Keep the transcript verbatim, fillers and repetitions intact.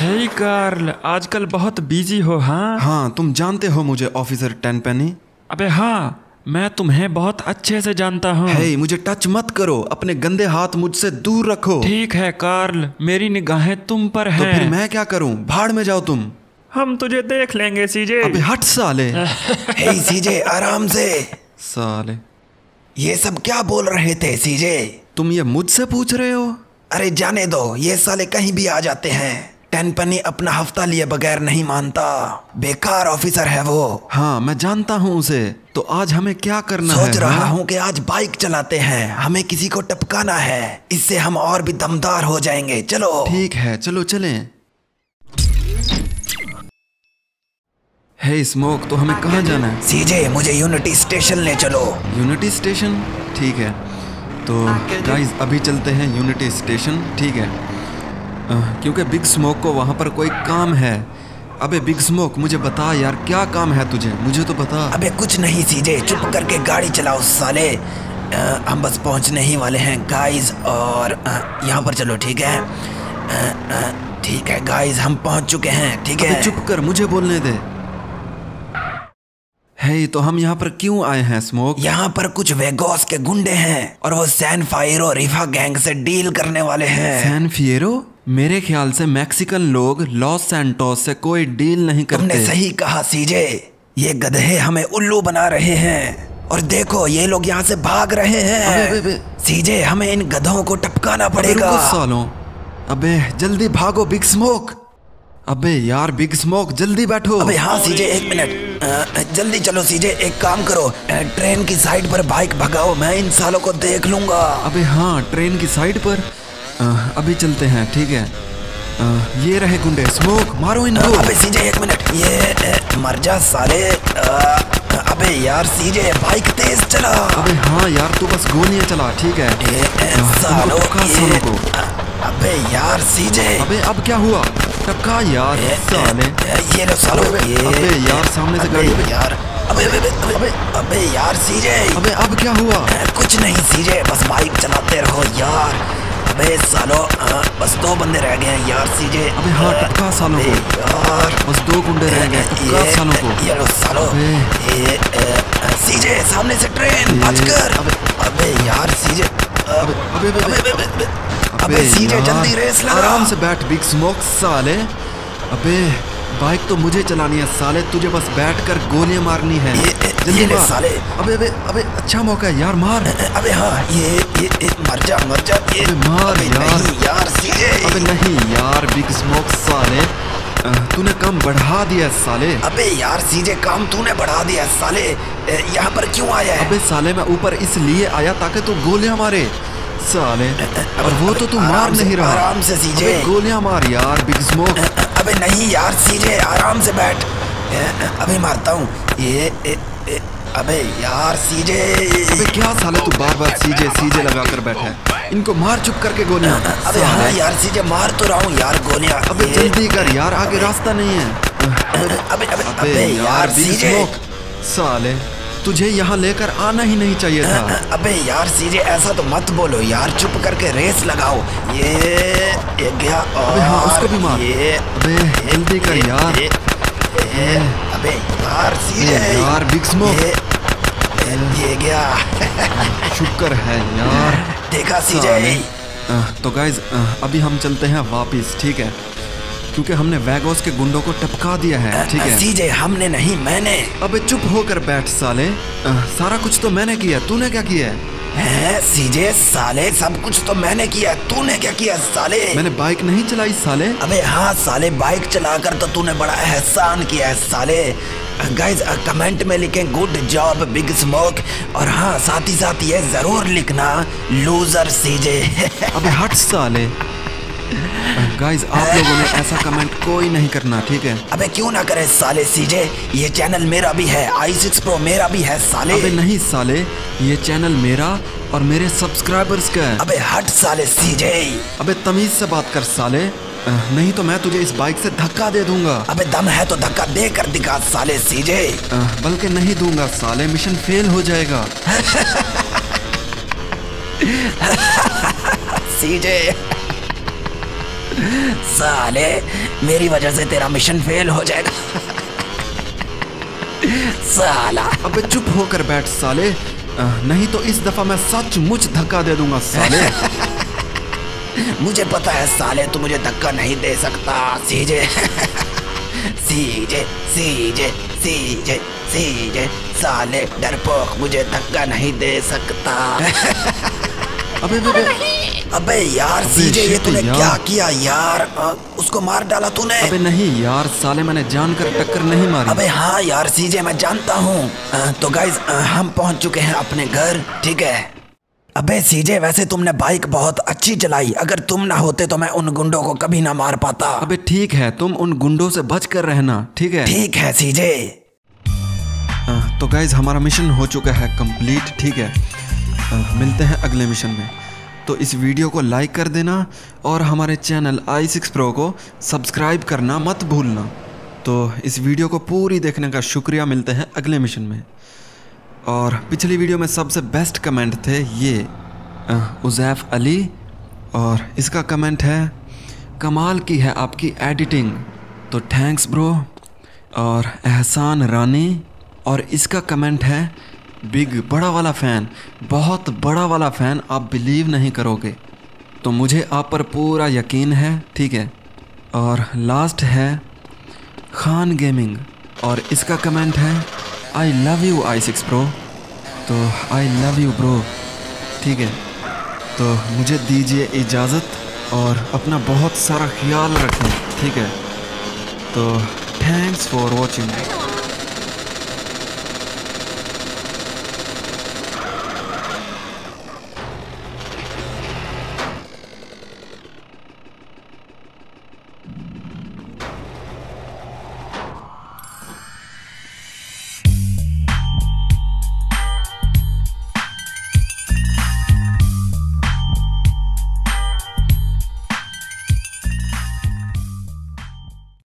हे Karl, आजकल बहुत busy हो। हाँ हाँ, तुम जानते हो मुझे ऑफिसर टेनपेनी। अबे हाँ, मैं तुम्हें बहुत अच्छे से जानता हूँ। हे, मुझे टच मत करो, अपने गंदे हाथ मुझसे दूर रखो। ठीक है कार्ल, मेरी निगाहें तुम पर हैं। तो फिर मैं क्या करूँ? भाड़ में जाओ तुम। हम तुझे देख लेंगे सीजे। अबे हट साले। हे सीजे, आराम से। साले ये सब क्या बोल रहे थे सीजे? तुम ये मुझसे पूछ रहे हो? अरे जाने दो, ये साले कहीं भी आ जाते हैं। टेनपेनी अपना हफ्ता लिए बगैर नहीं मानता, बेकार ऑफिसर है वो। हाँ, मैं जानता हूँ उसे। तो आज हमें क्या करना है? सोच रहा हाँ? हूँ कि आज बाइक चलाते हैं, हमें किसी को टपकाना है, इससे हम और भी दमदार हो जाएंगे। चलो ठीक है, चलो चलें। हे स्मोक, तो हमें कहाँ जाना है? सीजे, मुझे यूनिटी स्टेशन ले चलो। Unity station? ठीक है, तो गाइस अभी चलते हैं यूनिटी स्टेशन। ठीक है, अह, क्योंकि बिग स्मोक को वहाँ पर कोई काम है। अबे बिग स्मोक, मुझे बता यार, क्या काम है तुझे? मुझे तो बता। अबे कुछ नहीं सीजे, चुप करके गाड़ी चलाओ साले। आ, हम बस पहुंचने ही वाले हैं गाइस, और यहाँ पर चलो। ठीक है, आ, आ, ठीक है गाइस, हम पहुंच चुके हैं। ठीक है, अबे चुप कर, मुझे बोलने दे। हे, तो हम यहाँ पर क्यों आए हैं स्मोक? यहाँ पर कुछ वेगोस के गुंडे हैं और वो सैन फायरो रिफा गैंग से डील करने वाले हैं। San Fierro? मेरे ख्याल से मैक्सिकन लोग लॉस सैंटोस से कोई डील नहीं करते। तुमने सही कहा सीजे, ये गधे हमें उल्लू बना रहे हैं। और देखो, ये लोग यहाँ से भाग रहे हैं। अबे, अबे, सीजे, हमें इन गधों को टपकाना पड़ेगा। रुको सालों। अबे जल्दी भागो बिग स्मोक। अबे यार बिग स्मोक, जल्दी बैठो। अबे हाँ सीजे, एक मिनट, आ, जल्दी चलो सीजे। एक काम करो, आ, ट्रेन की साइड पर बाइक भगाओ, मैं इन सालों को देख लूंगा। अबे हाँ, ट्रेन की साइड पर। आ, अभी चलते हैं। ठीक है, आ, ये रहे गुंडे। स्मोक, मारो इनको। अबे सीजे एक मिनट, ये आ, मर जा साले। आ, अबे यार सीजे, बाइक तेज चला। अबे हाँ यार, तू बस गोलियां चला। ठीक है, ए, ए, सालों टपका ये- सालों को। अबे यार सीजे, अबे अब क्या हुआ? टपका यार साले। ये लो सालों। ये अबे यार, सामने से गाड़ी। अबे यार, अबे अबे अबे अबे अबे यार सीजे। अबे अब क्या हुआ? कुछ नहीं सीजे, बस बाइक चलाते रहो यार। अबे सालो, आ, बस दो बंदे रह गए हैं यार सीजे। अबे हाँ, टपका सालों को। यार बस दो गुंडे रह गए, टपका ये- सालों को। ये लो सालो। अबे। ये आ, सीजे, सामने से ट्रेन, बचकर। अबे अबे यार सीजे, आ, अबे अबे अबे अबे अबे अबे अबे सीजे, यार, जल्दी रेस लगा। आराम से बैठ बिग स्मोक साले। अबे बाइक तो मुझे चलानी है साले, तुझे बस बैठकर गोलियां मारनी है। ये- ये जल्दी ले मार साले। अबे अबे अबे अच्छा मौका है यार, मार। अबे हाँ, ये ये, ये मर जा मर जा। ये अबे मार अबे यार। नहीं यार सीजे। अबे नहीं यार बिग स्मोक साले, अह, तूने कम बढ़ा दिया साले। अबे यार सीजे, काम तूने बढ़ा दिया साले। ए, यहाँ पर क्यों आया है? अबे साले, मैं ऊपर इसलिए आया ताकि तू गोलियां मारे साले, और वो तो तू मार आराम से- नहीं रहा। आराम से सीजे। अबे गोलियां मार यार बिग स्मोक। अबे नहीं यार सीजे, आराम से बैठ। ए, अबे मारता हूँ। ये ए, ए, अबे यार सीजे। अबे क्या साले, तू बार बार सीजे सीजे लगा कर बैठा है। इनको मार चुप करके गोलियां। अबे हाँ यार सीजे, मार तो रहा हूँ यार गोलियां। अबे ये- जल्दी कर यार, आगे रास्ता नहीं है। अबे अबे अबे अबे यार बिग सीजे। स्मोक साले, तुझे यहाँ लेकर आना ही नहीं चाहिए था। अबे यार सीजे, ऐसा तो मत बोलो यार, चुप करके रेस लगाओ। ये ये गया। अबे हाँ, उसको भी मार। ये अबे जल्दी कर ये- यार। ये- ये- अबे यार सीजे, ए यार बिग स्मोक, ये ये गया। शुक्र है यार। देखा सीजे। साले। अह, तो गाइज अभी हम चलते हैं वापिस। ठीक है, क्योंकि हमने वैगोस के गुंडों को टपका दिया है। ठीक है, सीजे, हमने नहीं, मैंने। अबे चुप होकर बैठ साले। अह, सारा कुछ तो मैंने किया, तूने क्या किया है? हैं सीजे साले, सब कुछ तो मैंने किया, तूने क्या किया साले? मैंने बाइक नहीं चलाई साले। अबे हाँ साले, बाइक चलाकर तो तूने बड़ा एहसान किया है साले। गाइज कमेंट में लिखें गुड जॉब बिग स्मोक, और हाँ साथ ही साथ ये जरूर लिखना लूजर सीजे। अबे हट साले। गाइज आप लोगों ने ऐसा कमेंट कोई नहीं करना, ठीक है? अबे क्यों ना करे साले सीजे, ये चैनल मेरा भी है, आई सिक्स प्रो मेरा भी है साले। अबे नहीं साले, ये चैनल मेरा और मेरे सब्सक्राइबर्स का है। अबे हट साले सीजे। अबे तमीज से बात कर साले, अह, नहीं तो मैं तुझे इस बाइक से धक्का दे दूंगा। अबे दम है तो धक्का दे कर दिखा साले सीजे। अह, बल्कि नहीं दूंगा साले, मिशन फेल हो जाएगा। सीजे साले मेरी वजह से तेरा मिशन फेल हो जाएगा। साला अबे चुप होकर बैठ साले, नहीं तो इस दफा मैं सचमुच धक्का दे दूंगा साले। मुझे पता है साले तू मुझे धक्का नहीं दे सकता। सीजे सीजे सीजे सीजे सीजे साले डरपोक मुझे धक्का नहीं दे सकता। अबे अबे अबे यार सीजे ये तूने क्या किया यार, आ, उसको मार डाला तूने। अबे नहीं यार साले मैंने जानकर टक्कर नहीं मारी। अबे हाँ यार सीजे मैं जानता हूँ। तो गाइज हम पहुंच चुके हैं अपने घर, ठीक है। अबे सीजे वैसे तुमने बाइक बहुत अच्छी चलाई, अगर तुम ना होते तो मैं उन गुंडों को कभी ना मार पाता। अबे ठीक है तुम उन गुंडों से बच कर रहना, ठीक है। ठीक है सीजे। तो गाइज हमारा मिशन हो चुका है कंप्लीट, ठीक है। आ, मिलते हैं अगले मिशन में। तो इस वीडियो को लाइक कर देना और हमारे चैनल आई सिक्स प्रो को सब्सक्राइब करना मत भूलना। तो इस वीडियो को पूरी देखने का शुक्रिया, मिलते हैं अगले मिशन में। और पिछली वीडियो में सबसे बेस्ट कमेंट थे ये उज़ैफ़ अली, और इसका कमेंट है कमाल की है आपकी एडिटिंग, तो थैंक्स ब्रो। और एहसान रानी, और इसका कमेंट है बिग बड़ा वाला फ़ैन, बहुत बड़ा वाला फ़ैन, आप बिलीव नहीं करोगे। तो मुझे आप पर पूरा यकीन है, ठीक है। और लास्ट है खान गेमिंग, और इसका कमेंट है I love you I six pro, तो आई लव यू ब्रो, ठीक है। तो मुझे दीजिए इजाज़त और अपना बहुत सारा ख्याल रखें, ठीक है। तो थैंक्स फॉर वॉचिंग।